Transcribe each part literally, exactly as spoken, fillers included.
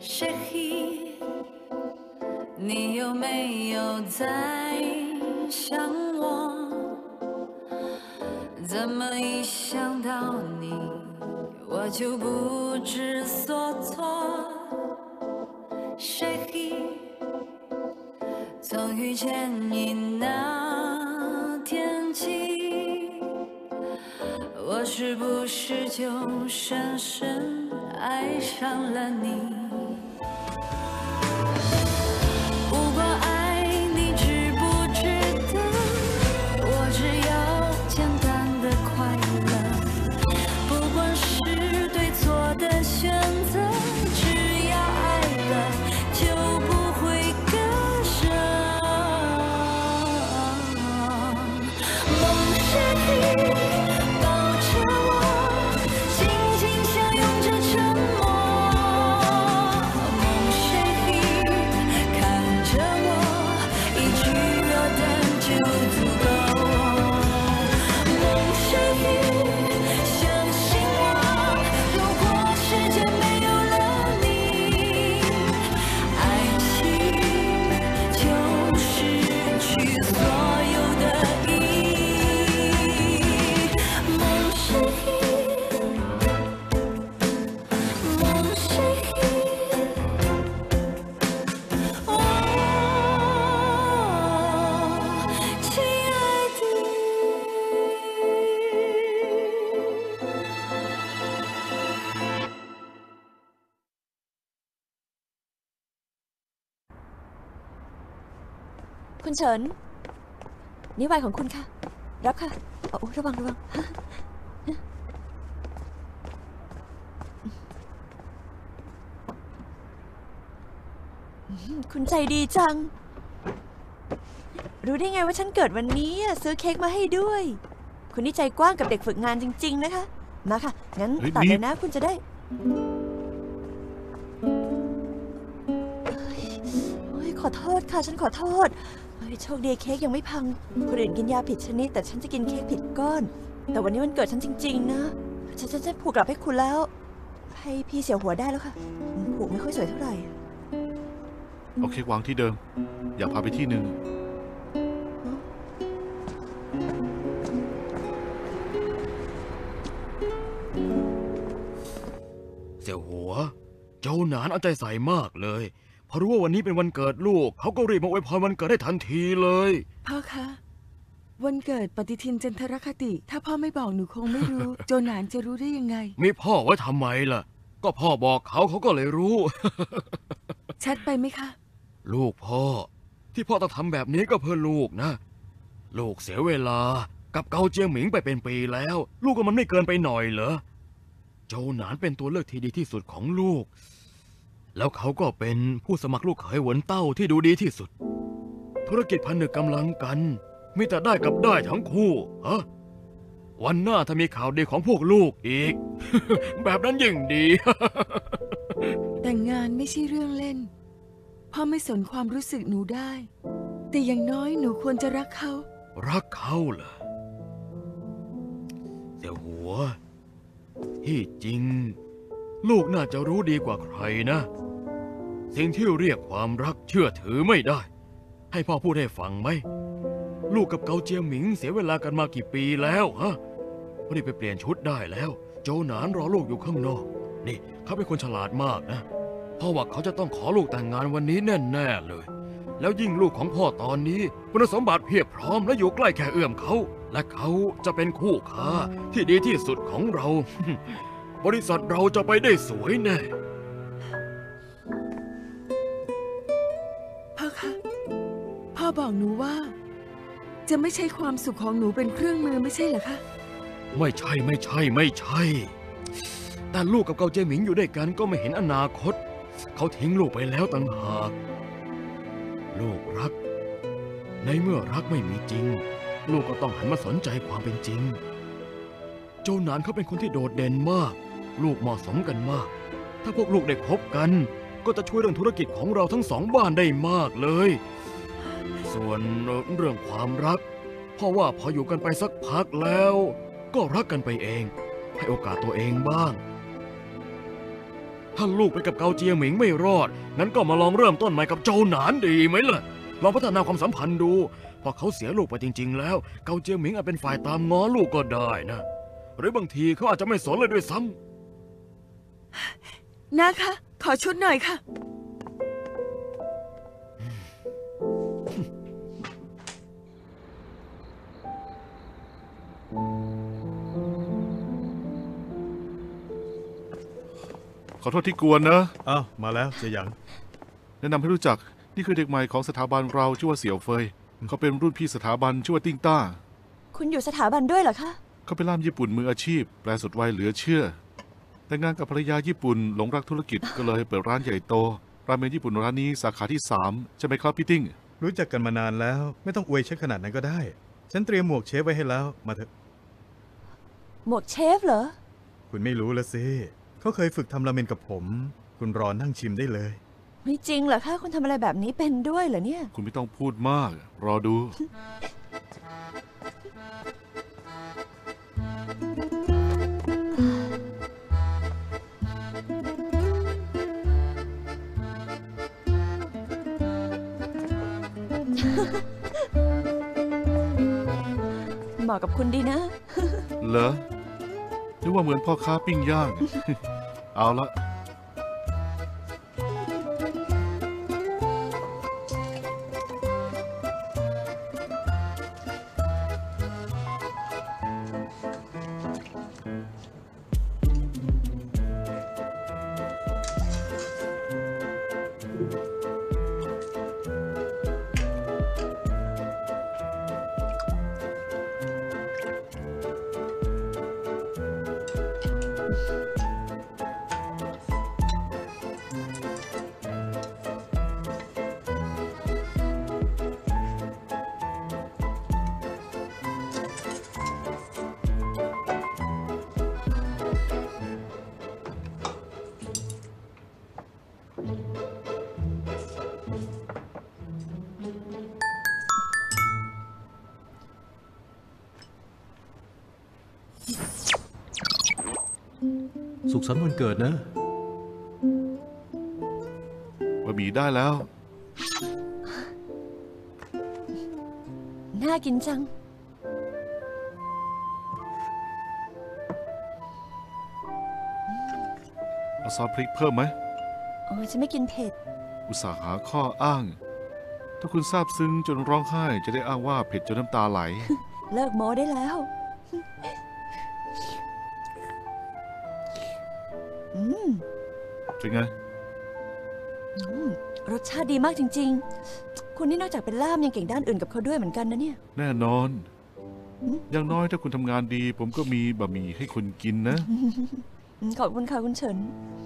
谁？你有没有在想我？怎么一想到你，我就不知所措？谁？从遇见你那天起，我是不是就深深爱上了你？不管爱你值不值得，我只要简单的快乐。不管是对错的选择，只要爱了就不会割舍。梦是抱着我，紧紧相拥着沉默。梦是看着我，一句热淡就足够。梦是相信我，如果世界没有了你，爱情就失去所有的意义。梦是梦是哦，亲爱的。 คุณเฉินนี่ไวน์ของคุณค่ะรับค่ะโอ้ระวังระวังคุณใจดีจังรู้ได้ไงว่าฉันเกิดวันนี้ซื้อเค้กมาให้ด้วยคุณนี่ใจกว้างกับเด็กฝึกงานจริงๆนะคะมาค่ะงั้นตัดเลยนะคุณจะได้โอ้ยขอโทษค่ะฉันขอโทษโชคดีเค้กยังไม่พังคนอื่นกินยาผิดชนิดแต่ฉันจะกินเค้กผิดก้อนแต่วันนี้วันเกิดฉันจริงๆนะฉันจะจะผูกกลับให้คุณแล้วให้พี่เสียหัวได้แล้วค่ะผูกไม่ค่อยสวยเท่าไหร่เอาเค้กวางที่เดิมอย่าพาไปที่หนึ่งเสี่ยวหัวเจ้าหนานเอาใจใส่มากเลยพอรู้ว่าวันนี้เป็นวันเกิดลูกเขาก็รีบมาอวยพรวันเกิดได้ทันทีเลยพ่อคะวันเกิดปฏิทินจันทรคติถ้าพ่อไม่บอกหนูคงไม่รู้ โจหนานจะรู้ได้ยังไงมีพ่อไว้ทำไมล่ะก็พ่อบอกเขาเขาก็เลยรู้ชัดไปไหมคะลูกพ่อที่พ่อต้องทำแบบนี้ก็เพื่อลูกนะลูกเสียเวลากับเกาเจียงหมิงไปเป็นปีแล้วลูกก็มันไม่เกินไปหน่อยเหรอโจหนานเป็นตัวเลือกที่ดีที่สุดของลูกแล้วเขาก็เป็นผู้สมัครลูกเขยหวนเต้าที่ดูดีที่สุดธุรกิจพันนึกกำลังกันมีแต่ได้กับได้ทั้งคู่ฮะวันหน้าถ้ามีข่าวดีของพวกลูกอีก แบบนั้นยิ่งดีแต่งงานไม่ใช่เรื่องเล่นพ่อไม่สนความรู้สึกหนูได้แต่อย่างน้อยหนูควรจะรักเขารักเขาเหรอเสี่ยวหัวที่จริงลูกน่าจะรู้ดีกว่าใครนะสิ่งที่เรียกความรักเชื่อถือไม่ได้ให้พ่อพูดให้ฟังไหมลูกกับเกาเจียงหมิงเสียเวลากันมากี่ปีแล้วฮะรีบไปเปลี่ยนชุดได้แล้วโจหนานรอลูกอยู่ข้างนอกนี่เขาเป็นคนฉลาดมากนะพ่อว่าเขาจะต้องขอลูกแต่งงานวันนี้แน่ๆเลยแล้วยิ่งลูกของพ่อตอนนี้คุณสมบัติเพียบพร้อมและอยู่ใกล้แค่เอื้อมเขาและเขาจะเป็นคู่ค้าที่ดีที่สุดของเรา บริษัทเราจะไปได้สวยแน่พ่อคะพ่อบอกหนูว่าจะไม่ใช่ความสุขของหนูเป็นเครื่องมือไม่ใช่เหรอคะไม่ใช่ไม่ใช่ไม่ใช่แต่ลูกกับเกาเจหมิงอยู่ด้วยกันก็ไม่เห็นอนาคตเขาทิ้งลูกไปแล้วต่างหากลูกรักในเมื่อรักไม่มีจริงลูกก็ต้องหันมาสนใจความเป็นจริงโจหนานเขาเป็นคนที่โดดเด่นมากลูกเหมาะสมกันมากถ้าพวกลูกได้คบกันก็จะช่วยเรื่องธุรกิจของเราทั้งสองบ้านได้มากเลยส่วนเรื่องความรักเพราะว่าพออยู่กันไปสักพักแล้วก็รักกันไปเองให้โอกาสตัวเองบ้างถ้าถ้าลูกไปกับเกาเจียหมิงไม่รอด งั้นก็มาลองเริ่มต้นใหม่กับโจวหนานดีไหมล่ะ ลองพัฒนาความสัมพันธ์ดู พอเขาเสียลูกไปจริงๆแล้ว เกาเจียหมิงอาจเป็นฝ่ายตามง้อลูกก็ได้นะ หรือบางทีเขาอาจจะไม่สนเลยด้วยซ้ำนะคะ ขอชุดหน่อยค่ะขอโทษที่กวนนะอ้าวมาแล้วเจียหยางแนะนำให้รู้จัก นี่คือเด็กใหม่ของสถาบันเราชื่อว่าเสี่ยวเฟย เขาเป็นรุ่นพี่สถาบันชื่อว่าติ้งต้าคุณอยู่สถาบันด้วยเหรอคะเขาเป็นล่ามญี่ปุ่นมืออาชีพ แปลสุดวัยเหลือเชื่อ แต่งงานกับภรรยาญี่ปุ่นหลงรักธุรกิจ ก็เลยเปิดร้านใหญ่โตราเมนญี่ปุ่นร้านนี้สาขาที่สามใช่ไหมครับพี่ติ้งรู้จักกันมานานแล้ว ไม่ต้องอวยเชฟขนาดนั้นก็ได้ ฉันเตรียมหมวกเชฟไว้ให้แล้วมาเถอะหมวกเชฟเหรอคุณไม่รู้ละสิเขาเคยฝึกทำราเมนกับผม คุณรอนั่งชิมได้เลยไม่จริงเหรอคะ คุณทำอะไรแบบนี้เป็นด้วยเหรอเนี่ยคุณไม่ต้องพูดมาก รอดูเหมาะกับคุณดีนะเหรอนึกว่าเหมือนพ่อค้าปิ้งย่าง เอาละสุขสันต์วันเกิดนะบะหมี่ได้แล้วน่ากินจังเอาซอสพริกเพิ่มไหมโอ้ยฉันไม่กินเผ็ดอุตส่าห์หาข้ออ้าง ถ้าคุณซาบซึ้งจนร้องไห้จะได้อ้างว่าเผ็ดจนน้ำตาไหลเลิกโม้ได้แล้ว อืมเป็นไงอืมรสชาติดีมากจริง ๆ คุณนี่นอกจากเป็นล่ามยังเก่งด้านอื่นกับเขาด้วยเหมือนกันนะเนี่ยแน่นอนอืมอย่างน้อยถ้าคุณทำงานดี ผมก็มีบะหมี่ให้คุณกินนะอืมขอบคุณค่ะคุณเฉิน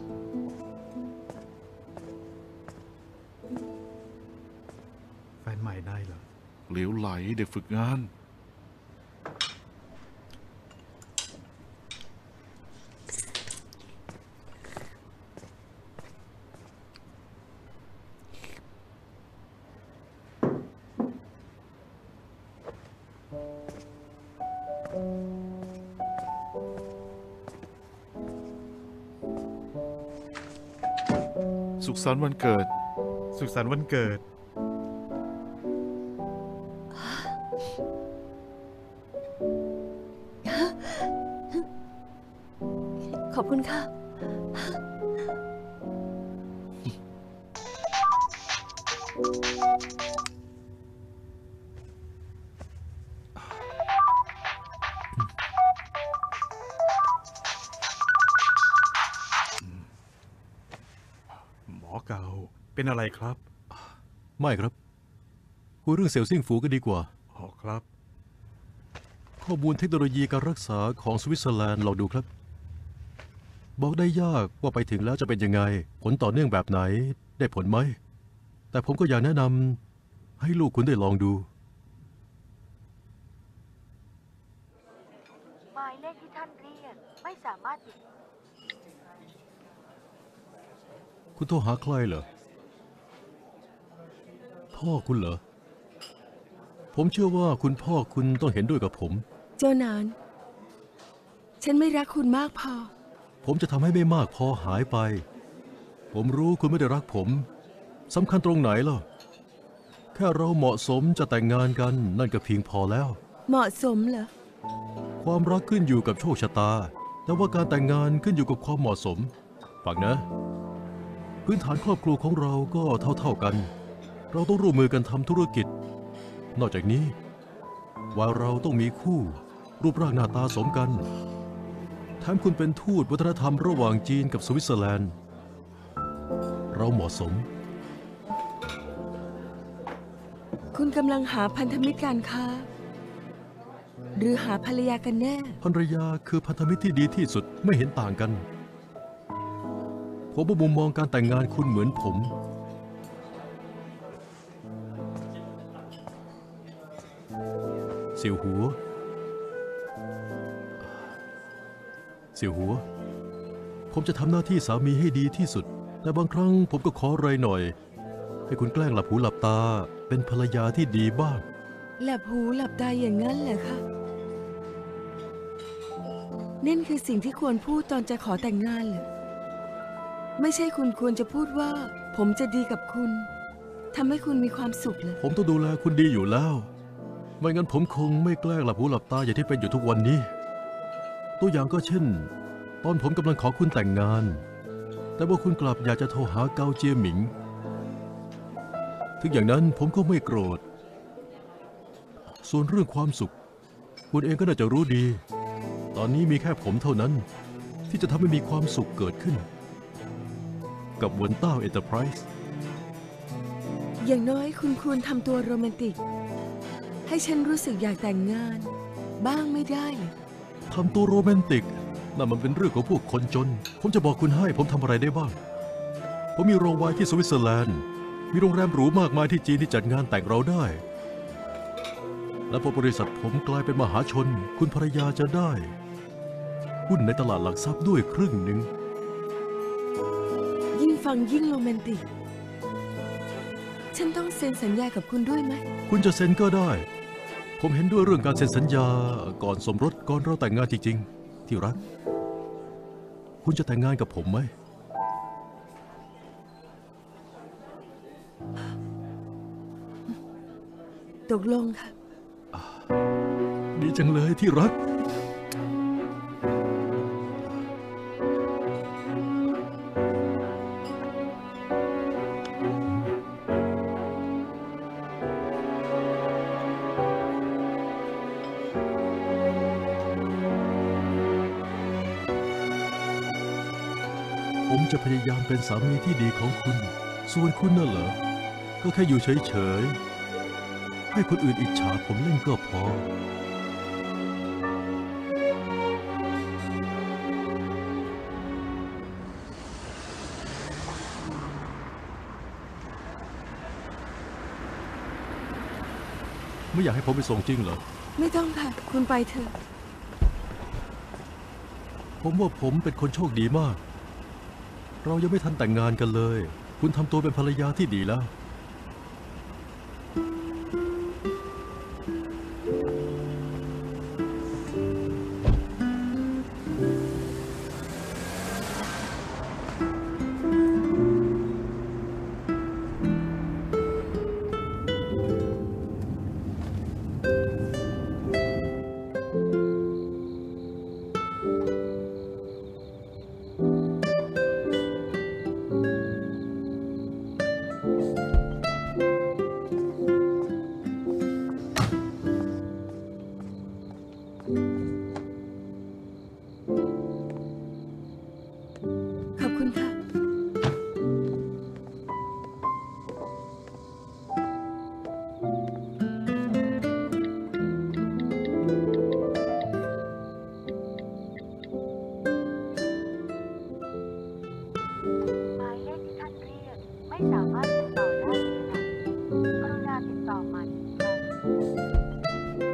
แฟนใหม่นายเหรอเหลวไหลเด็กฝึกงาน สุขสันต์วันเกิดสุขสันต์วันเกิดขอบคุณค่ะหมอเกาเป็นอะไรครับไม่ครับคุยเรื่องเซลล์ซิ่งฟูก็ดีกว่าอ๋อครับข้อมูลเทคโนโลยีการรักษาของสวิตเซอร์แลนด์ลองดูครับ บอกได้ยากว่าไปถึงแล้วจะเป็นยังไง ผลต่อเนื่องแบบไหนได้ผลไหม แต่ผมก็อยากแนะนำให้ลูกคุณได้ลองดูหมายเลขที่ท่านเรียกไม่สามารถติดคุณโทรหาใครเหรอ พ่อคุณเหรอ ผมเชื่อว่าคุณพ่อคุณต้องเห็นด้วยกับผมเจ้านาน ฉันไม่รักคุณมากพอผมจะทำให้ไม่มากพอหายไปผมรู้คุณไม่ได้รักผมสำคัญตรงไหนล่ะแค่เราเหมาะสมจะแต่งงานกันนั่นก็เพียงพอแล้วเหมาะสมเหรอความรักขึ้นอยู่กับโชคชะตา แต่ว่าการแต่งงานขึ้นอยู่กับความเหมาะสมฟังนะ พื้นฐานครอบครัวของเราก็เท่าๆกัน เราต้องร่วมมือกันทำธุรกิจ นอกจากนี้ว่าเราต้องมีคู่รูปร่างหน้าตาสมกันแถมคุณเป็นทูตวัฒนธรรมระหว่างจีนกับสวิตเซอร์แลนด์ เราเหมาะสมคุณกำลังหาพันธมิตรการค้า หรือหาภรรยากันแน่ภรรยาคือพันธมิตรที่ดีที่สุดไม่เห็นต่างกัน ผมว่ามุมมองการแต่งงานคุณเหมือนผม เสี่ยวหัว เสี่ยวหัว ผมจะทำหน้าที่สามีให้ดีที่สุด แต่บางครั้งผมก็ขออะไรหน่อย ให้คุณแกล้งหลับหูหลับตาเป็นภรรยาที่ดีบ้างหลับหูหลับตาอย่างนั้นเหรอคะนั่นคือสิ่งที่ควรพูดตอนจะขอแต่งงานเหรอไม่ใช่คุณควรจะพูดว่า ผมจะดีกับคุณทำให้คุณมีความสุขเลยผมต้องดูแลคุณดีอยู่แล้ว ไม่งั้นผมคงไม่แกล้งหลับหูหลับตาอย่างที่เป็นอยู่ทุกวันนี้ ตัวอย่างก็เช่น ตอนผมกำลังขอคุณแต่งงาน แต่ว่าคุณกลับอยากจะโทรหาเกาเจียหมิง ถึงอย่างนั้นผมก็ไม่โกรธ ส่วนเรื่องความสุข คุณเองก็น่าจะรู้ดี ตอนนี้มีแค่ผมเท่านั้น ที่จะทำให้มีความสุขเกิดขึ้น กับเวินต้าเอ็นเตอร์ไพรส์อย่างน้อยคุณควรทำตัวโรแมนติก ให้ฉันรู้สึกอยากแต่งงาน บ้างไม่ได้เหรอทำตัวโรแมนติกนั่นมันเป็นเรื่องของพวกคนจน ผมจะบอกคุณให้ผมทำอะไรได้บ้าง ผมมีโรงไวน์ที่สวิตเซอร์แลนด์ มีโรงแรมหรูมากมายที่จีนที่จัดงานแต่งเราได้ และพอบริษัทผมกลายเป็นมหาชน คุณภรรยาจะได้หุ้นในตลาดหลักทรัพย์ด้วยครึ่งหนึ่งยิ่งฟังยิ่งโรแมนติก ฉันต้องเซ็นสัญญากับคุณด้วยไหมคุณจะเซ็นก็ได้ ผมเห็นด้วยเรื่องการเซ็นสัญญาก่อนสมรสก่อนเราแต่งงานจริงๆ ที่รัก คุณจะแต่งงานกับผมไหมตกลงค่ะดีจังเลยที่รัก ผมจะพยายามเป็นสามีที่ดีของคุณ ส่วนคุณน่ะเหรอ ก็แค่อยู่เฉยๆ ให้คนอื่นอิจฉาผมเล่นก็พอ ไม่อยากให้ผมไปส่งจริงเหรอไม่ต้องค่ะ คุณไปเถอะผมว่าผมเป็นคนโชคดีมาก เรายังไม่ทันแต่งงานกันเลย คุณทำตัวเป็นภรรยาที่ดีแล้วขอบคุณค่ะหมายเลขที่ท่านเรียกไม่สามารถติดต่อได้ในขณะนี้กรุณาติดต่อใหม่อีกครั้ง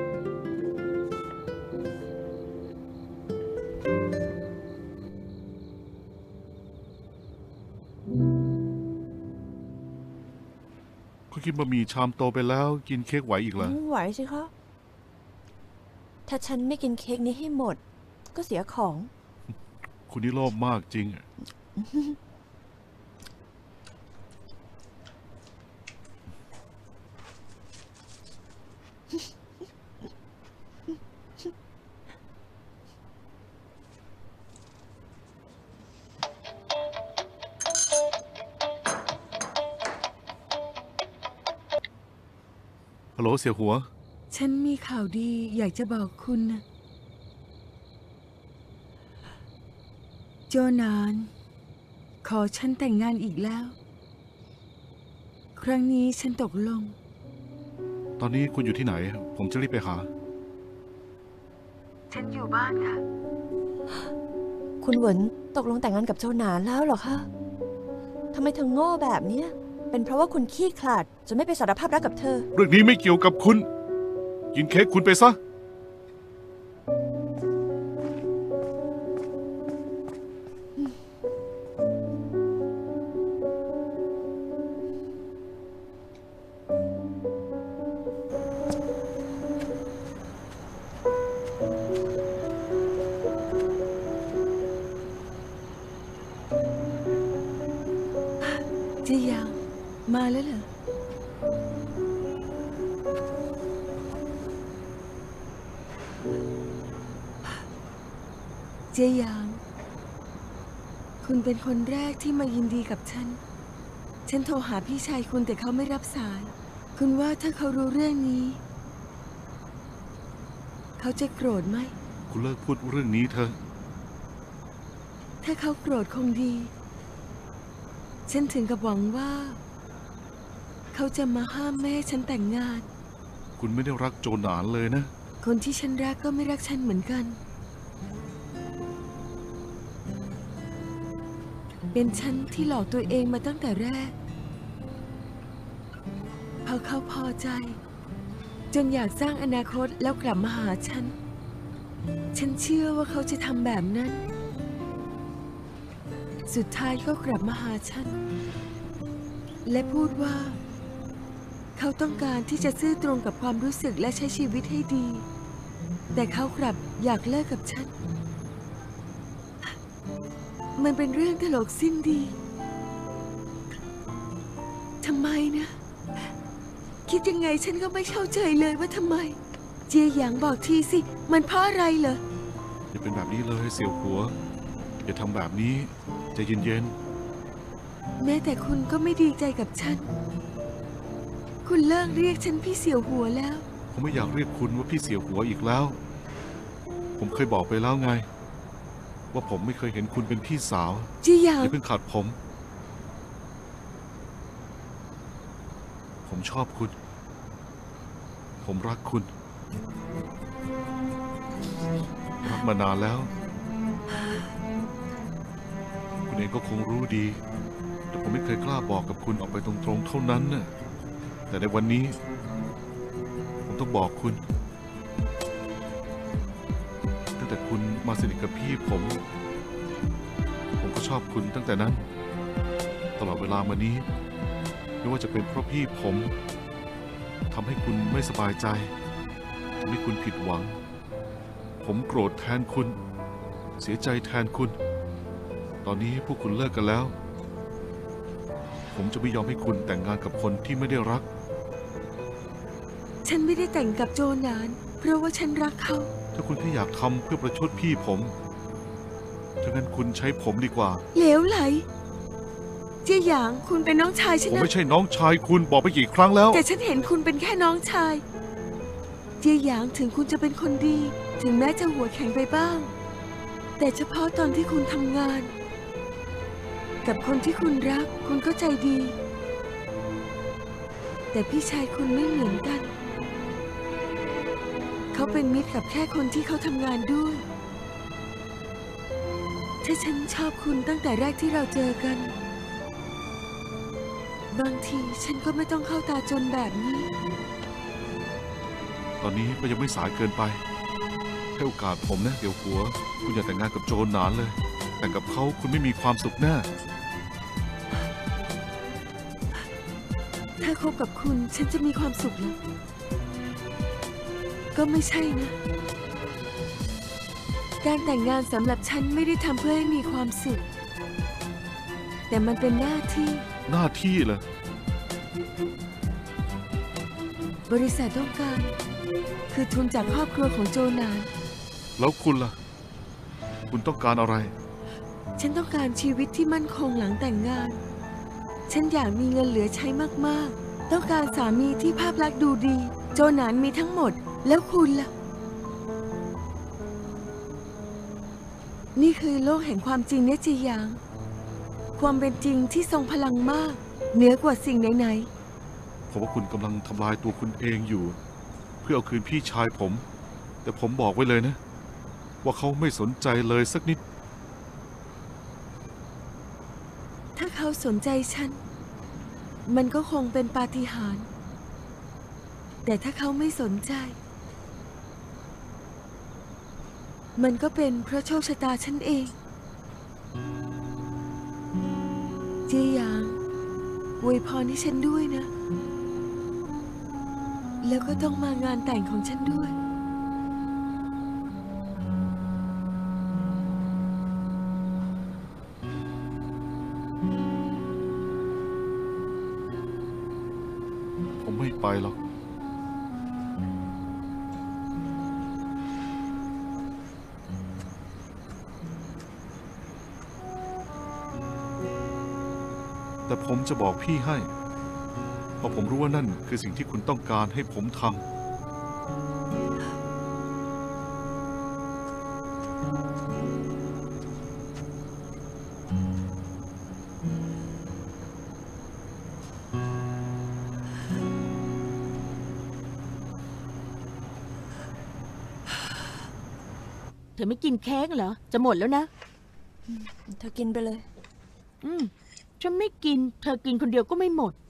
คุณกินบะหมี่ชามโตไปแล้วกินเค้กไหวอีกเหรออืมไหวสิคะ ถ้าฉันไม่กินเค้กนี้ให้หมด ก็เสียของคุณนี่โลภมากจริงอะฮัลโหลเสี่ยวหัวฉันมีข่าวดีอยากจะบอกคุณนะโจนาน ขอฉันแต่งงานอีกแล้ว ครั้งนี้ฉันตกลงตอนนี้คุณอยู่ที่ไหน ผมจะรีบไปหาฉันอยู่บ้านค่ะคุณเหวินตกลงแต่งงานกับโจหนานแล้วเหรอคะทำไมเธอโง่แบบเนี้ยเป็นเพราะว่าคุณขี้ขลาดจนไม่ไปสารภาพรักกับเธอเรื่องนี้ไม่เกี่ยวกับคุณ กินเค้กคุณไปซะเจียางมาแล้วเหรอ เจียาง คุณเป็นคนแรกที่มายินดีกับฉัน ฉันโทรหาพี่ชายคุณแต่เขาไม่รับสาย คุณว่าถ้าเขารู้เรื่องนี้ เขาจะโกรธไหมคุณเลิกพูดเรื่องนี้เถอะถ้าเขาโกรธคงดี ฉันถึงกับหวังว่า เขาจะมาห้ามไม่ให้ฉันแต่งงานคุณไม่ได้รักโจหนานเลยนะคนที่ฉันรักก็ไม่รักฉันเหมือนกัน เป็นฉันที่หลอกตัวเองมาตั้งแต่แรก พอเขาพอใจ จนอยากสร้างอนาคตแล้วกลับมาหาฉัน ฉันเชื่อว่าเขาจะทำแบบนั้น สุดท้ายก็กลับมาหาฉัน และพูดว่า เขาต้องการที่จะซื่อตรงกับความรู้สึกและใช้ชีวิตให้ดี แต่เขากลับอยากเลิกกับฉัน มันเป็นเรื่องตลกสิ้นดี ทำไมนะ คิดยังไงฉันก็ไม่เข้าใจเลยว่าทำไม เจียหยางบอกทีสิ มันเพราะอะไรเหรออย่าเป็นแบบนี้เลยเสี่ยวหัว อย่าทำแบบนี้ใจเย็นแม้แต่คุณก็ไม่ดีใจกับฉัน คุณเลิกเรียกฉันพี่เสี่ยวหัวแล้วๆ ผมไม่อยากเรียกคุณว่าพี่เสี่ยวหัวอีกแล้ว ผมเคยบอกไปแล้วไง ว่าผมไม่เคยเห็นคุณเป็นพี่สาวเจียหยางอย่าเพิ่งขัดผม ผมชอบคุณ ผมรักคุณ รักมานานแล้ว คุณเองก็คงรู้ดี แต่ผมไม่เคยกล้าบอกกับคุณออกไปตรงๆเท่านั้นน่ะ แต่ในวันนี้ ผมต้องบอกคุณ ตั้งแต่คุณมาสนิทกับพี่ผม ผมก็ชอบคุณตั้งแต่นั้น ตลอดเวลามานี้ ไม่ว่าจะเป็นเพราะพี่ผมทำให้คุณไม่สบายใจทำให้คุณผิดหวัง ผมโกรธแทนคุณ เสียใจแทนคุณ ตอนนี้พวกคุณเลิกกันแล้ว ผมจะไม่ยอมให้คุณแต่งงานกับคนที่ไม่ได้รักฉันไม่ได้แต่งกับโจหนาน เพราะว่าฉันรักเขาถ้าคุณแค่อยากทำเพื่อประชดพี่ผมถ้างั้นคุณใช้ผมดีกว่าเหลวไหล เจียหยางคุณเป็นน้องชายฉันผมนะไม่ใช่น้องชายคุณบอกไปกี่ครั้งแล้วแต่ฉันเห็นคุณเป็นแค่น้องชาย เจียหยางถึงคุณจะเป็นคนดี ถึงแม้จะหัวแข็งไปบ้าง แต่เฉพาะตอนที่คุณทำงาน กับคนที่คุณรัก คุณก็ใจดี แต่พี่ชายคุณไม่เหมือนกัน เขาเป็นมิตรกับแค่คนที่เขาทำงานด้วย ถ้าฉันชอบคุณตั้งแต่แรกที่เราเจอกัน บางทีฉันก็ไม่ต้องเข้าตาจนแบบนี้ตอนนี้ก็ยังไม่สายเกินไป ให้โอกาสผมนะเดี๋ยวหัว คุณอย่าแต่งงานกับโจรหนานเลย แต่งกับเขาคุณไม่มีความสุขแน่ถ้าคบกับคุณฉันจะมีความสุขเหรอก็ไม่ใช่นะ การแต่งงานสำหรับฉันไม่ได้ทำเพื่อให้มีความสุข แต่มันเป็นหน้าที่หน้าที่เหรอบริษัทต้องการ คือทุนจากครอบครัวของโจนานแล้วคุณล่ะ คุณต้องการอะไรฉันต้องการชีวิตที่มั่นคงหลังแต่งงาน ฉันอยากมีเงินเหลือใช้มากๆ ต้องการสามีที่ภาพลักษณ์ดูดีโจหนานมีทั้งหมดแล้วคุณล่ะ นี่คือโลกแห่งความจริงเนี่ยจีหยาง ความเป็นจริงที่ทรงพลังมากเหนือกว่าสิ่งไหนๆผมว่าคุณกำลังทำลายตัวคุณเองอยู่ เพื่อเอาคืนพี่ชายผม แต่ผมบอกไว้เลยนะ ว่าเขาไม่สนใจเลยสักนิดถ้าเขาสนใจฉัน มันก็คงเป็นปาฏิหาริย์ แต่ถ้าเขาไม่สนใจ มันก็เป็นเพราะโชคชะตาฉันเองเจีหยางอวยพรให้ฉันด้วยนะ แล้วก็ต้องมางานแต่งของฉันด้วยผมไม่ไปหรอก แต่ผมจะบอกพี่ให้ เพราะผมรู้ว่านั่นคือสิ่งที่คุณต้องการให้ผมทำเธอไม่กินเค้กเหรอ จะหมดแล้วนะเธอกินไปเลยอืม ฉันไม่กิน เธอกินคนเดียวก็ไม่หมด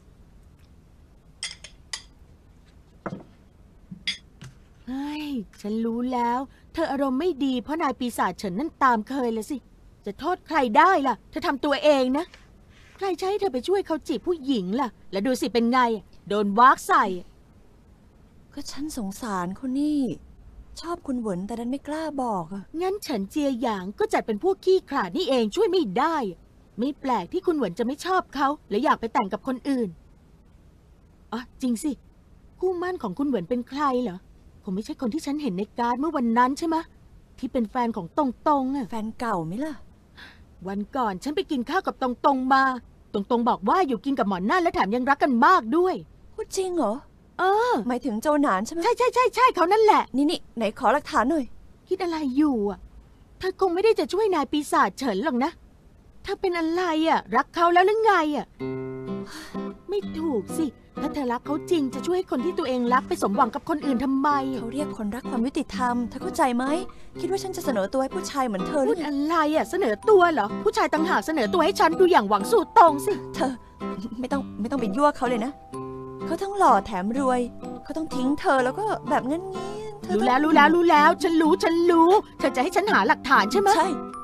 เฮ้ย ฉันรู้แล้ว เธออารมณ์ไม่ดีเพราะนายปีศาจเฉินนั่นตามเคยเลยสิ จะโทษใครได้ล่ะ เธอทำตัวเองนะ ใครใช้เธอไปช่วยเขาจีบผู้หญิงล่ะ แล้วดูสิเป็นไง โดนวากใส่ก็ฉันสงสารคนนี่ ชอบคุณเหวินแต่ดันไม่กล้าบอกอะงั้นเฉินเจียหยางก็จัดเป็นพวกขี้ขลาดนี่เองช่วยไม่ได้ ไม่แปลกที่คุณเหวินจะไม่ชอบเขาและอยากไปแต่งกับคนอื่นอ๋อจริงสิคู่หมั่นของคุณเหวินเป็นใครเหรอคงไม่ใช่คนที่ฉันเห็นในการ์ดเมื่อวันนั้นใช่ไหมที่เป็นแฟนของตรงตงอะแฟนเก่าไหมล่ะวันก่อนฉันไปกินข้าวกับตรงตงมาตรงตงบอกว่าอยู่กินกับหมอนนั่นและแถมยังรักกันมากด้วยพูดจริงเหรอเออหมายถึงโจหนานใช่ไหมใช่ใช่ใช่ใช่เขานั่นแหละนี่นี่ไหนขอหลักฐานหน่อยคิดอะไรอยู่อ่ะเธอคงไม่ได้จะช่วยนายปีศาจเฉินหรอกนะเธอเป็นอะไรอ่ะรักเขาแล้วหรือไงอ่ะไม่ถูกสิถ้าเธอรักเขาจริงจะช่วยให้คนที่ตัวเองรักไปสมหวังกับคนอื่นทำไมเขาเรียกคนรักความยุติธรรม เธอเข้าใจไหม คิดว่าฉันจะเสนอตัวให้ผู้ชายเหมือนเธอหพูรืดอไงอะไรอ่ะเสนอตัวเหรอผู้ชายต่างหากเสนอตัวให้ฉันดูอย่างหวังสูตรงสิเธอ ไม่ต้องไม่ต้องไปยั่วเขาเลยนะ เขาทั้งหล่อแถมรวย เขาต้องทิ้งเธอแล้วก็แบบงั้นงี้เธอรู้ต้องแล้วรู้แล้วรู้แล้ว ฉันรู้ฉันรู้เธอจะให้ฉันหาหลักฐานใช่ไหมใช่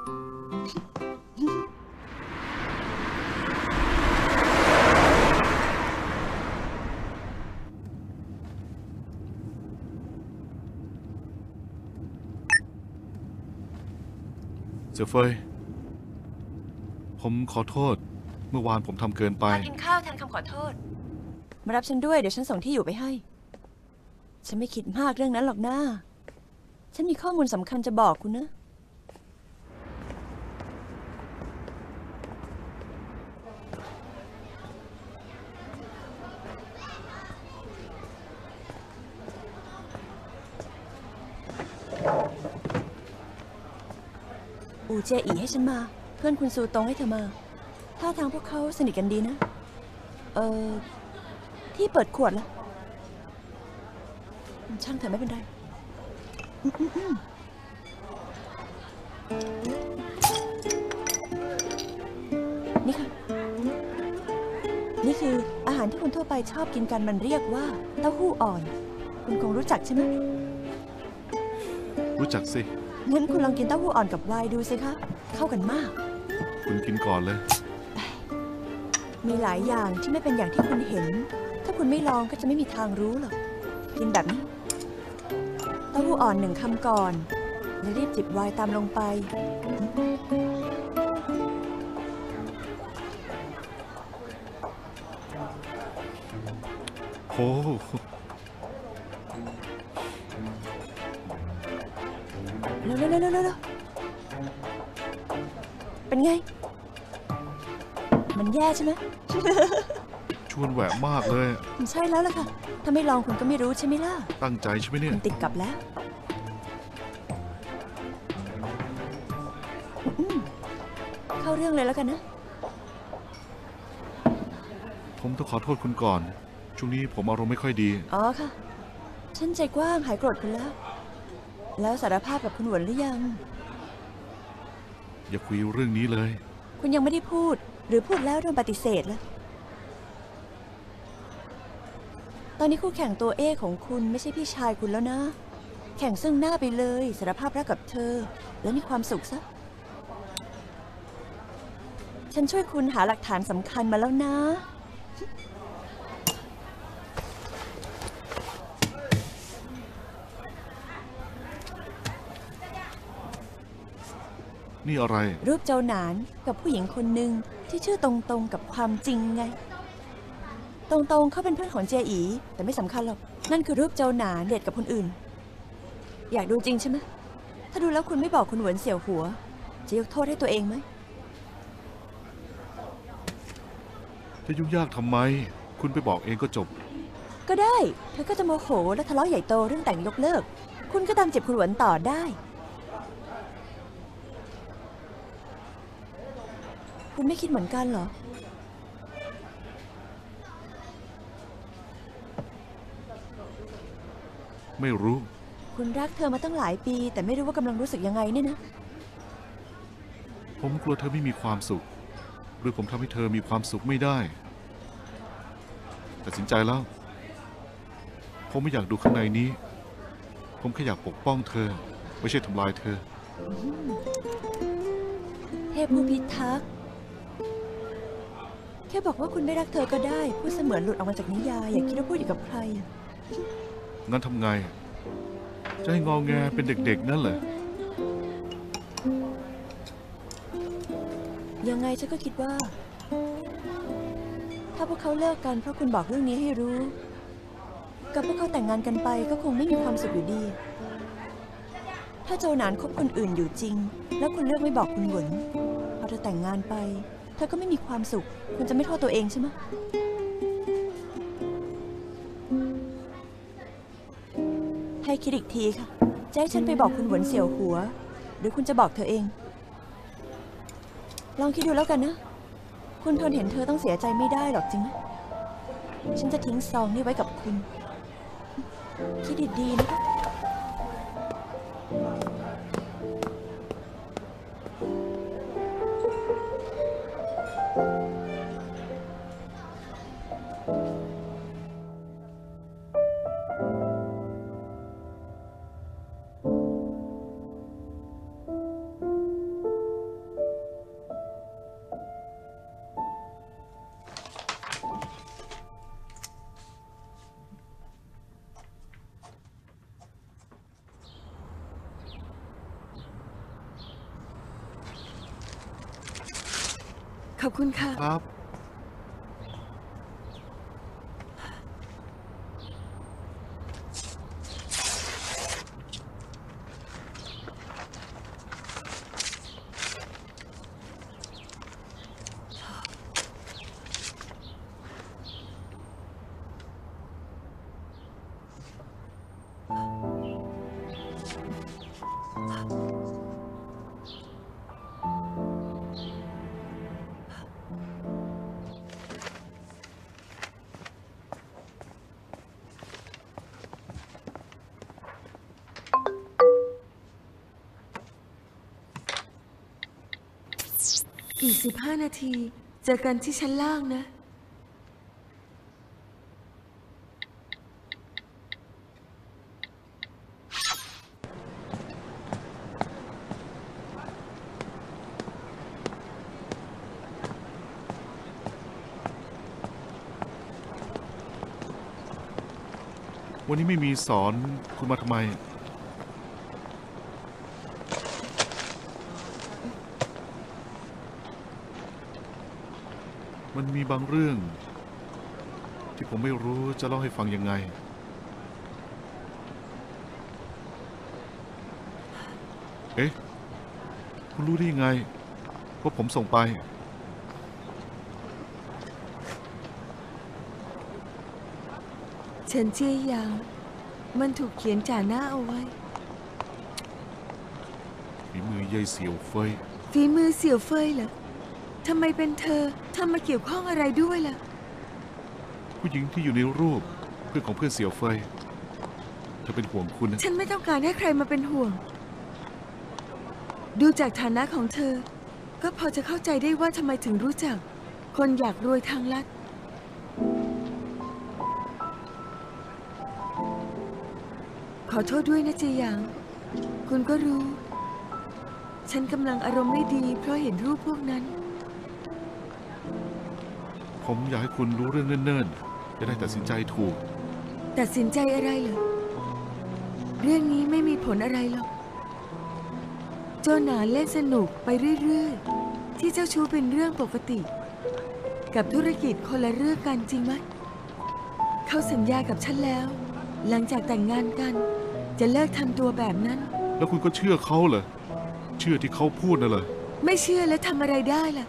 เสี่ยวเฟย ผมขอโทษ เมื่อวานผมทำเกินไปมากินข้าวแทนคำขอโทษ มารับฉันด้วยเดี๋ยวฉันส่งที่อยู่ไปให้ ฉันไม่คิดมากเรื่องนั้นหรอกนะฉันมีข้อมูลสำคัญจะบอกคุณนะ อูเจอีให้ฉันมา เพื่อนคุณซูตงให้เธอมาท่าทางพวกเขาสนิทกันดีนะ เออที่เปิดขวดละช่างเถอะไม่เป็นไรอืมอืมอืมนี่ค่ะ นี่คืออาหารที่คนทั่วไปชอบกินกันมันเรียกว่าเต้าหู้อ่อน คุณคงรู้จักใช่ไหมรู้จักสิงั้นคุณลองกินเต้าหู้อ่อนกับไวน์ดูสิคะ เข้ากันมากคุณกินก่อนเลยมีหลายอย่างที่ไม่เป็นอย่างที่คุณเห็น ถ้าคุณไม่ลองก็จะไม่มีทางรู้หรอก กินแบบนี้ เต้าหู้อ่อนหนึ่งคำก่อน แล้วรีบจิบไวน์ตามลงไปโอ้เร็วเร็วเร็วเร็วเร็วเป็นไง มันแย่ใช่ไหมชวนแหวะมากเลยใช่แล้วล่ะค่ะ ถ้าไม่ลองคุณก็ไม่รู้ใช่ไหมล่ะตั้งใจใช่ไหมเนี่ยคุณติดกลับแล้วอืมเข้าเรื่องเลยแล้วกันนะผมต้องขอโทษคุณก่อน ช่วงนี้ผมอารมณ์ไม่ค่อยดีอ๋อค่ะ ฉันใจกว้างหายโกรธคุณแล้ว แล้วสารภาพกับคุณหวนหรือยังอย่าคุยเรื่องนี้เลยคุณยังไม่ได้พูด หรือพูดแล้วโดนปฏิเสธแล้ว ตอนนี้คู่แข่งตัวเอของคุณไม่ใช่พี่ชายคุณแล้วนะ แข่งซึ่งหน้าไปเลยสารภาพรักกับเธอ แล้วมีความสุขซะ ฉันช่วยคุณหาหลักฐานสำคัญมาแล้วนะนี่อะไรรูปเจ้าหนานกับผู้หญิงคนหนึ่งที่ชื่อตรงๆกับความจริงไง ตรงๆเขาเป็นเพื่อนของเจียอีแต่ไม่สำคัญหรอก นั่นคือรูปเจ้าหนานเดทกับคนอื่น อยากดูจริงใช่ไหมถ้าดูแล้วคุณไม่บอกคุณหวนเสี่ยวหัว จะยกโทษให้ตัวเองไหมจะยุ่งยากทำไม คุณไปบอกเองก็จบก็ได้ เธอก็จะโมโหและทะเลาะใหญ่โตเรื่องแต่งยกเลิก คุณก็ตามเจ็บคุณหวนต่อได้ คุณไม่คิดเหมือนกันเหรอไม่รู้คุณรักเธอมาตั้งหลายปี แต่ไม่รู้ว่ากำลังรู้สึกยังไงเนี่ยนะผมกลัวเธอไม่มีความสุข หรือผมทำให้เธอมีความสุขไม่ได้ตัดสินใจแล้ว ผมไม่อยากดูข้างในนี้ ผมแค่อยากปกป้องเธอ ไม่ใช่ทำลายเธอเทพผู้พิทักษ์แค่บอกว่าคุณไม่รักเธอก็ได้ พูดเสมือนหลุดออกมาจากนิยาย อย่าคิดว่าพูดอยู่กับใครอะงั้นทำไง จะให้งอแงเป็นเด็กๆนั่นเหรอยังไงฉันก็คิดว่า ถ้าพวกเขาเลิกกันเพราะคุณบอกเรื่องนี้ให้รู้ กับพวกเขาแต่งงานกันไปก็คงไม่มีความสุขอยู่ดี ถ้าโจหนานคบคนอื่นอยู่จริง แล้วคุณเลือกไม่บอกคุณหวนพอเธอแต่งงานไป เธอก็ไม่มีความสุข คุณจะไม่โทษตัวเองใช่ไหมให้คิดอีกทีค่ะจะให้ฉันไปบอกคุณหวนเสี่ยวหัว หรือคุณจะบอกเธอเอง ลองคิดดูแล้วกันนะ คุณทนเห็นเธอต้องเสียใจไม่ได้หรอกจริงไหมฉันจะทิ้งซองนี้ไว้กับคุณ คิดดีๆนะคะขอบคุณค่ะครับอีกสิบห้านาที เจอกันที่ชั้นล่างนะวันนี้ไม่มีสอน คุณมาทำไม มันมีบางเรื่อง ที่ผมไม่รู้จะเล่าให้ฟังยังไง เอ๊ะ คุณรู้ได้ยังไงว่าผมส่งไปเฉินเจียหยางมันถูกเขียนจ่าหน้าเอาไว้ฝีมือยายเสี่ยวเฟยฝีมือเสี่ยวเฟยเหรอทำไมเป็นเธอทำมาเกี่ยวข้องอะไรด้วยล่ะผู้หญิงที่อยู่ในรูปเพื่อนของเพื่อนเสี่ยวเฟยเธอเป็นห่วงคุณนะฉันไม่ต้องการให้ใครมาเป็นห่วง ดูจากฐานะของเธอ ก็พอจะเข้าใจได้ว่าทำไมถึงรู้จัก คนอยากรวยทางลัด ขอโทษด้วยนะเจียหยาง คุณก็รู้ ฉันกำลังอารมณ์ไม่ดีเพราะเห็นรูปพวกนั้นผมอยากให้คุณรู้เรื่องเนิ่นๆจะได้ตัดสินใจถูกตัดสินใจอะไรเหรอ เรื่องนี้ไม่มีผลอะไรหรอก โจหนานเล่นสนุกไปเรื่อยๆ ที่เจ้าชู้เป็นเรื่องปกติ กับธุรกิจคนละเรื่องกันจริงไหม เขาสัญญากับฉันแล้ว หลังจากแต่งงานกัน จะเลิกทำตัวแบบนั้นแล้วคุณก็เชื่อเขาเหรอเชื่อที่เขาพูดน่ะเหรอไม่เชื่อแล้วทำอะไรได้ล่ะ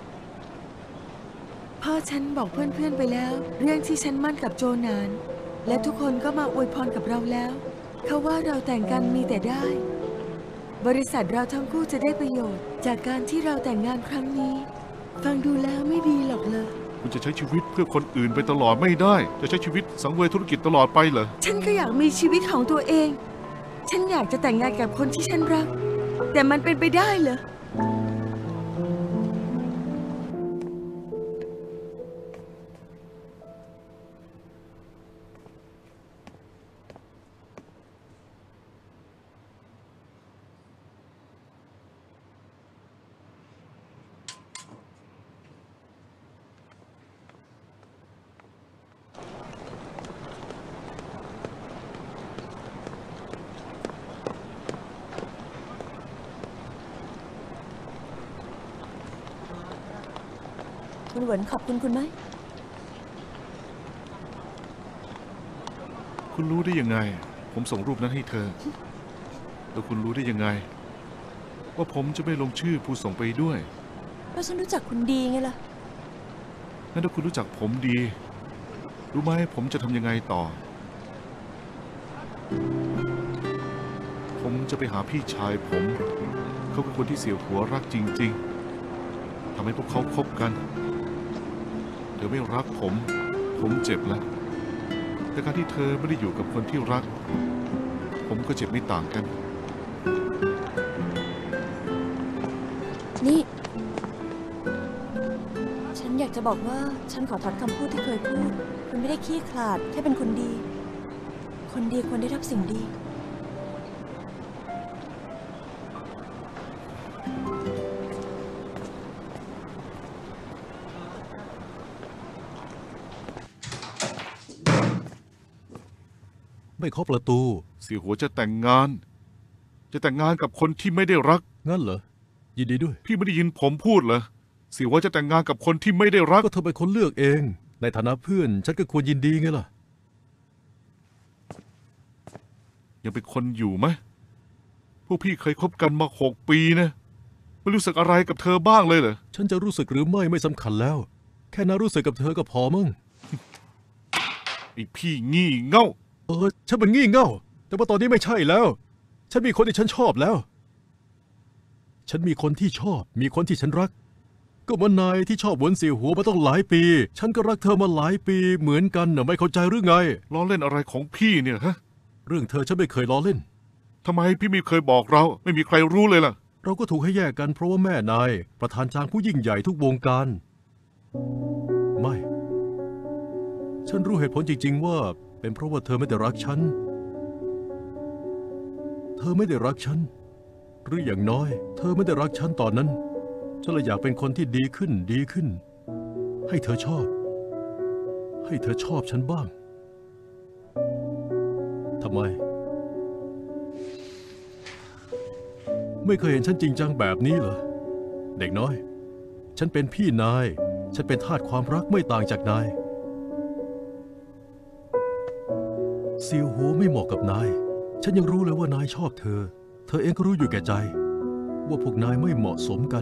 พ่อฉันบอกเพื่อนๆไปแล้ว เรื่องที่ฉันมั่นกับโจหนาน และทุกคนก็มาอวยพรกับเราแล้ว เขาว่าเราแต่งกันมีแต่ได้ บริษัทเราทั้งคู่จะได้ประโยชน์ จากการที่เราแต่งงานครั้งนี้ ฟังดูแล้วไม่ดีหรอกเลยคุณจะใช้ชีวิตเพื่อคนอื่นไปตลอดไม่ได้ จะใช้ชีวิตสังเวยธุรกิจตลอดไปเหรอฉันก็อยากมีชีวิตของตัวเอง ฉันอยากจะแต่งงานกับคนที่ฉันรัก แต่มันเป็นไปได้เหรอคุณเหวินขอบคุณคุณไหมคุณรู้ได้ยังไง ผมส่งรูปนั้นให้เธอ แล้วคุณรู้ได้ยังไง ว่าผมจะไม่ลงชื่อผู้ส่งไปด้วยเพราะฉันรู้จักคุณดีไงล่ะงั้นถ้าคุณรู้จักผมดี รู้ไหมผมจะทำยังไงต่อ ผมจะไปหาพี่ชายผม เขาคือคนที่เสี่ยวหัวรักจริงๆทำให้พวกเขาคบกัน เธอไม่รักผม ผมเจ็บแล้ว แต่การที่เธอไม่ได้อยู่กับคนที่รัก ผมก็เจ็บไม่ต่างกันนี่ ฉันอยากจะบอกว่าฉันขอถอนคำพูดที่เคยพูด คุณไม่ได้ขี้ขลาด แค่เป็นคนดี คนดีควรได้รับสิ่งดีไม่เคาะประตูเสี่ยวหัวจะแต่งงาน จะแต่งงานกับคนที่ไม่ได้รักงั้นเหรอ ยินดีด้วยพี่ไม่ได้ยินผมพูดเหรอเสี่ยวหัวจะแต่งงานกับคนที่ไม่ได้รักก็เธอเป็นคนเลือกเอง ในฐานะเพื่อน ฉันก็ควรยินดีไงล่ะยังเป็นคนอยู่ไหมพวกพี่เคยคบกันมาหกปีนะไม่รู้สึกอะไรกับเธอบ้างเลยเหรอฉันจะรู้สึกหรือไม่ไม่สำคัญแล้ว แค่น่ารู้สึกกับเธอก็พอมั้งไอพี่งี่เง่าเออ ฉันเป็นงี่เง่า แต่ว่าตอนนี้ไม่ใช่แล้ว ฉันมีคนที่ฉันชอบแล้ว ฉันมีคนที่ชอบ มีคนที่ฉันรัก ก็เหมือนนายที่ชอบหวนเสี่ยวหัวมาต้องหลายปี ฉันก็รักเธอมาหลายปีเหมือนกันน่ะไม่เข้าใจหรือไงล้อเล่นอะไรของพี่เนี่ยฮะเรื่องเธอฉันไม่เคยล้อเล่นทำไมพี่ไม่เคยบอกเรา ไม่มีใครรู้เลยล่ะเราก็ถูกให้แยกกันเพราะว่าแม่นาย ประธานจางผู้ยิ่งใหญ่ทุกวงการ ไม่ ฉันรู้เหตุผลจริงๆว่าเป็นเพราะว่าเธอไม่ได้รักฉัน เธอไม่ได้รักฉัน หรืออย่างน้อย เธอไม่ได้รักฉันตอนนั้น ฉันเลยอยากเป็นคนที่ดีขึ้นดีขึ้น ให้เธอชอบ ให้เธอชอบฉันบ้าง ทำไม ไม่เคยเห็นฉันจริงจังแบบนี้เหรอ เด็กน้อย ฉันเป็นพี่นาย ฉันเป็นทาสความรักไม่ต่างจากนายเซียวหัวไม่เหมาะกับนาย ฉันยังรู้เลยว่านายชอบเธอ เธอเองก็รู้อยู่แก่ใจ ว่าพวกนายไม่เหมาะสมกัน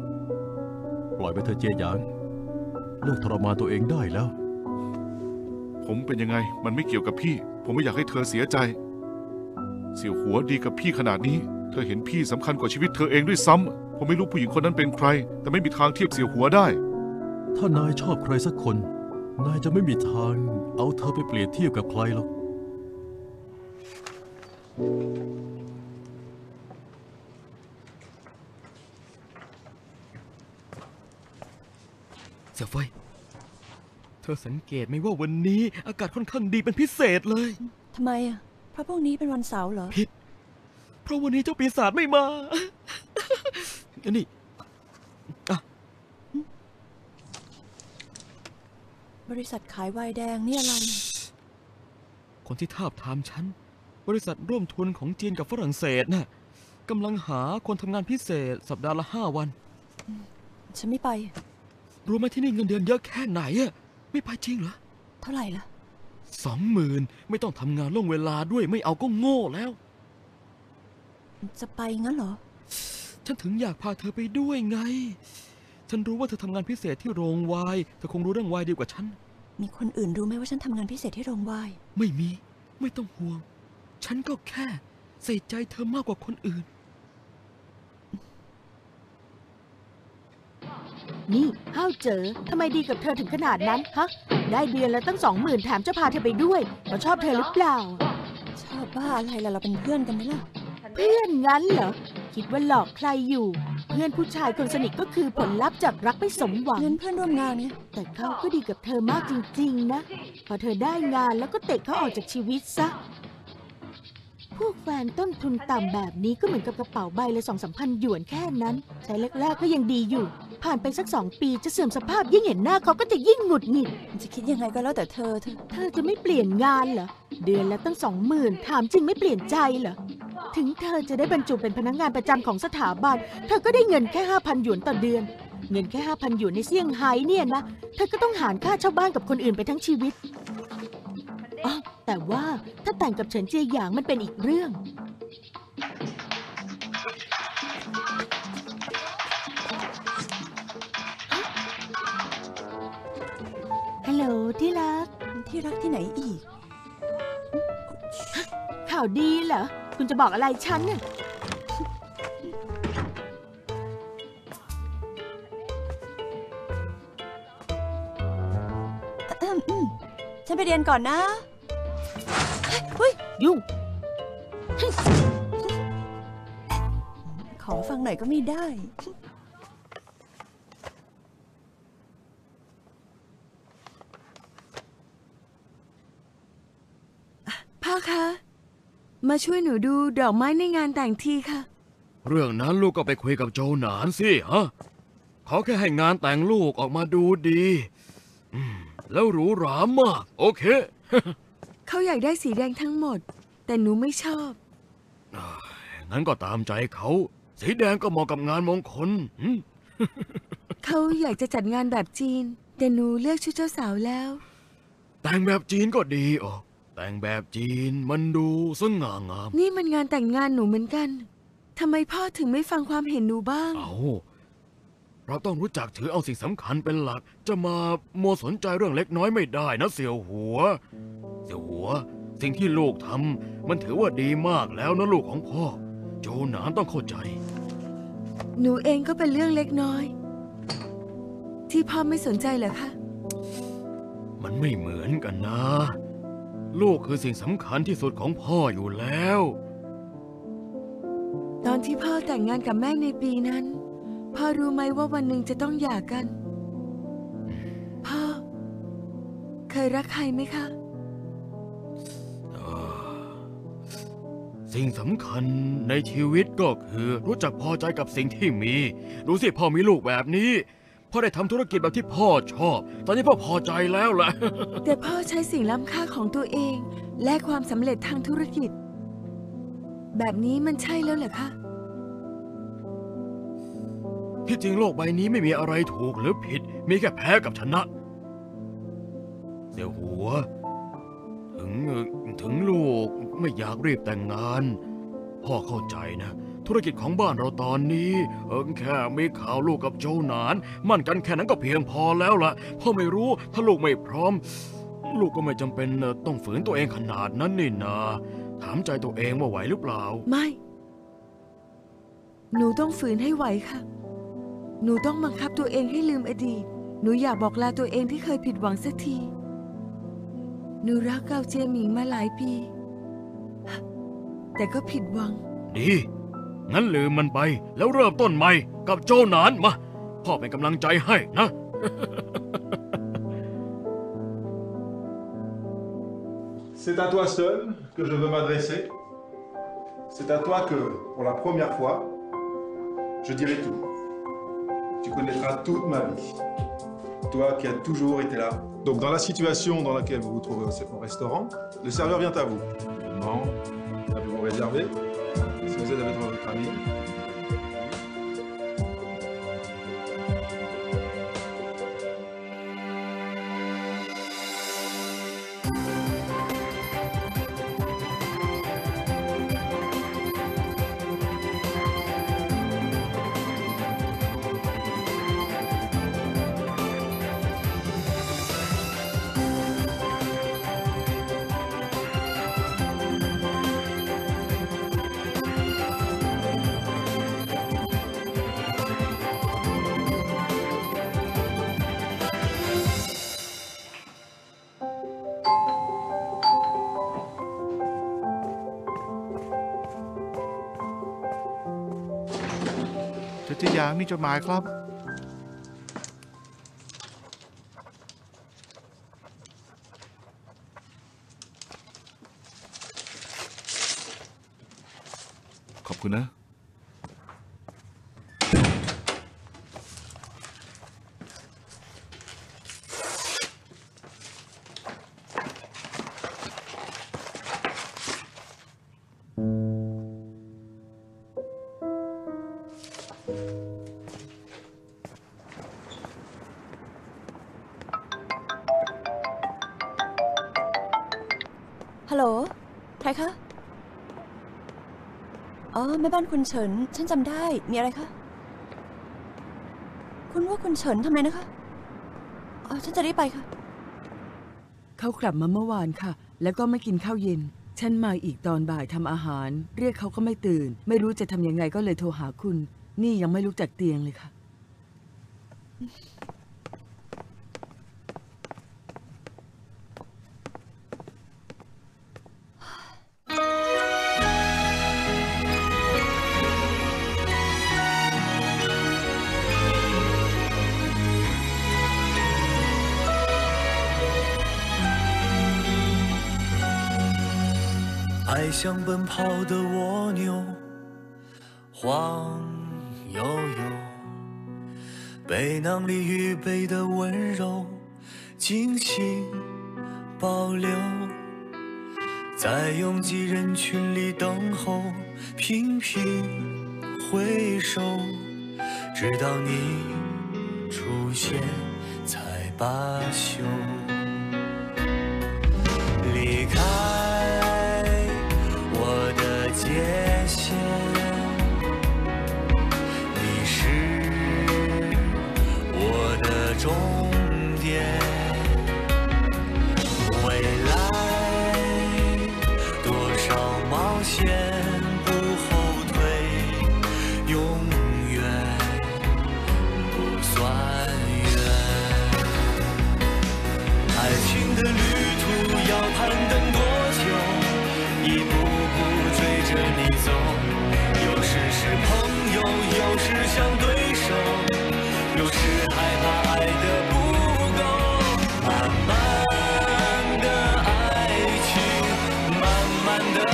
ปล่อยไปเธอเจียหยาง เลิกทรมานตัวเองได้แล้วผมเป็นยังไงมันไม่เกี่ยวกับพี่ ผมไม่อยากให้เธอเสียใจเสี่ยวหัวดีกับพี่ขนาดนี้เธอเห็นพี่สำคัญกว่าชีวิตเธอเองด้วยซ้ำผมไม่รู้ผู้หญิงคนนั้นเป็นใครแต่ไม่มีทางเทียบเสี่ยวหัวได้ถ้านายชอบใครสักคนนายจะไม่มีทางเอาเธอไปเปรียบเทียบกับใครหรอกเสี่ยวเฟยเธอสังเกตไหมว่าวันนี้อากาศค่อนข้างดีเป็นพิเศษเลยทำไมอ่ะเพราะพวกนี้เป็นวันเสาร์เหรอผิดเพราะวันนี้เจ้าปีศาจไม่มาอันนี้อ่ะบริษัทขายไวน์แดงนี่อะไรคนที่ทาบทามฉันบริษัทร่วมทุนของจีนกับฝรั่งเศสน่ะกำลังหาคนทำงานพิเศษสัปดาห์ละห้าวันฉันไม่ไปรู้ไหมที่นี่เงินเดือนเยอะแค่ไหนอะไม่ไปจริงเหรอเท่าไหร่ล่ะสองหมื่นไม่ต้องทำงานล่วงเวลาด้วยไม่เอาก็โง่แล้วจะไปงั้นเหรอฉันถึงอยากพาเธอไปด้วยไงฉันรู้ว่าเธอทำงานพิเศษที่โรงไวน์เธอคงรู้เรื่องไวน์ดีกว่าฉันมีคนอื่นรู้ไหมว่าฉันทำงานพิเศษที่โรงไวน์ไม่มีไม่ต้องห่วงฉันก็แค่ใส่ใจเธอมากกว่าคนอื่นนี่ห้าวเจ๋อทำไมดีกับเธอถึงขนาดนั้นฮะได้เดือนแล้วตั้งสองหมื่นแถมจะพาเธอไปด้วยเขาชอบเธอหรือเปล่าชอบบ้าอะไรล่ะเราเป็นเพื่อนกันไหมล่ะเพื่อนงั้นเหรอคิดว่าหลอกใครอยู่เพื่อนผู้ชายคนสนิทก็คือผลลัพธ์จากรักไม่สมหวังเงินเพื่อนร่วมงานไงแต่เขาก็ดีกับเธอมากจริงๆนะพอเธอได้งานแล้วก็เตะเขาออกจากชีวิตซะพวกแฟนต้นทุนต่ำแบบนี้ก็เหมือนกับกระเป๋าใบละสองสามพันหยวนแค่นั้นใช้แรกๆก็ยังดีอยู่ผ่านไปสักสองปีจะเสื่อมสภาพยิ่งเห็นหน้าเขาก็จะยิ่งหงุดหงิดจะคิดยังไงก็แล้วแต่เธอเธอเธอจะไม่เปลี่ยนงานเหรอเดือนละตั้งสองหมื่นถามจริงไม่เปลี่ยนใจเหรอถึงเธอจะได้บรรจุเป็นพนักงานประจำของสถาบันเธอก็ได้เงินแค่ห้าพันหยวนต่อเดือนเงินแค่ห้าพันหยวนในเซี่ยงไฮ้เนี่ยนะเธอก็ต้องหารค่าเช่าบ้านกับคนอื่นไปทั้งชีวิตอ๋อแต่ว่าถ้าแต่งกับเฉินเจียหยางมันเป็นอีกเรื่องฮัลโหลที่รักที่รักที่ไหนอีกข่าวดีเหรอคุณจะบอกอะไรฉันน่ะฉันไปเรียนก่อนนะเฮ้ยยุ่งขอฟังหน่อยก็ไม่ได้พ่อคะมาช่วยหนูดูดอกไม้ในงานแต่งทีค่ะเรื่องนั้นลูกก็ไปคุยกับโจหนานสิฮะเขาแค่ให้งานแต่งลูกออกมาดูดีแล้วหรูหรามากโอเคเขาอยากได้สีแดงทั้งหมดแต่หนูไม่ชอบงั้นก็ตามใจเขาสีแดงก็เหมาะกับงานมงคลเขาอยากจะจัดงานแบบจีนแต่หนูเลือกชุดเจ้าสาวแล้วแต่งแบบจีนก็ดีออกแต่งแบบจีนมันดูสง่างามนี่มันงานแต่งงานหนูเหมือนกันทำไมพ่อถึงไม่ฟังความเห็นหนูบ้างเอาเราต้องรู้จักถือเอาสิ่งสำคัญเป็นหลักจะมามัวสนใจเรื่องเล็กน้อยไม่ได้นะเสี่ยวหัวเสี่ยวหัวสิ่งที่ลูกทำมันถือว่าดีมากแล้วนะลูกของพ่อโจหนานต้องเข้าใจหนูเองก็เป็นเรื่องเล็กน้อยที่พ่อไม่สนใจเหรอคะมันไม่เหมือนกันนะลูกคือสิ่งสำคัญที่สุดของพ่ออยู่แล้วตอนที่พ่อแต่งงานกับแม่ในปีนั้นพ่อรู้ไหมว่าวันหนึ่งจะต้องหย่ากันพ่อเคยรักใครไหมคะสิ่งสำคัญในชีวิตก็คือรู้จักพอใจกับสิ่งที่มีดูสิพ่อมีลูกแบบนี้พ่อได้ทำธุรกิจแบบที่พ่อชอบตอนนี้พ่อพอใจแล้วแหละแต่พ่อใช้สิ่งล้ำค่าของตัวเองและความสำเร็จทางธุรกิจแบบนี้มันใช่แล้วเหรอคะที่จริงโลกใบนี้ไม่มีอะไรถูกหรือผิดมีแค่แพ้กับชนะเสี่ยวหัวถึงถึงลูกไม่อยากรีบแต่งงานพ่อเข้าใจนะธุรกิจของบ้านเราตอนนี้เออแค่มีข่าวลูกกับโจหนานมั่นกันแค่นั้นก็เพียงพอแล้วล่ะพ่อไม่รู้ถ้าลูกไม่พร้อมลูกก็ไม่จำเป็นต้องฝืนตัวเองขนาดนั้นนี่นาถามใจตัวเองว่าไหวหรือเปล่าไม่ หนูต้องฝืนให้ไหวค่ะ หนูต้องบังคับตัวเองให้ลืมอดีต หนูอยากบอกลาตัวเองที่เคยผิดหวังสักที หนูรักเกาเจหมิงมาหลายปี แต่ก็ผิดหวังดี งั้นลืมมันไปแล้วเริ่มต้นใหม่กับโจหนานมา พ่อเป็นกำลังใจให้นะ C'est à toi seul que je veux m'adresser. C'est à toi que, pour la première fois, je dirai tout. Tu connaîtras toute ma vie. Toi qui as toujours été là. Donc dans la situation dans laquelle vous vous trouvez au restaurant, le serveur vient à vous. Non, avez-vous réservé? Si vous êtes avec votre ami. เจ้าจีหยางมีจดหมายครับ ขอบคุณนะฮัลโหล ใครคะ อ๋อ แม่บ้านคุณเฉิน ฉันจำได้ มีอะไรคะ คุณว่าคุณเฉินทำไมนะคะ อ๋อ ฉันจะรีบไปค่ะเขากลับมาเมื่อวานค่ะ แล้วก็ไม่กินข้าวเย็น ฉันมาอีกตอนบ่ายทำอาหาร เรียกเขาก็ไม่ตื่น ไม่รู้จะทำยังไงก็เลยโทรหาคุณ นี่ยังไม่ลุกจากเตียงเลยค่ะ爱像奔跑的蜗牛，晃悠悠，背囊里预备的温柔，精心保留，在拥挤人群里等候，频频回首，直到你出现才罢休。离开界限，你是我的终点，未来多少冒险不后退，永远不算远。爱情的旅途要攀登多久？一步追着你走，有时是朋友，有时像对手，有时害怕爱的不够。慢慢的爱情，慢慢的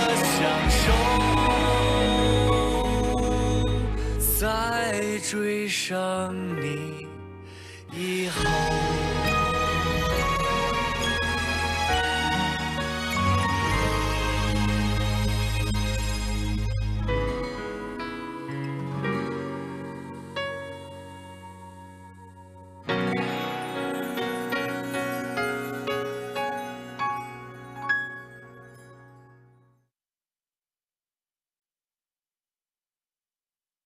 享受，再追上你。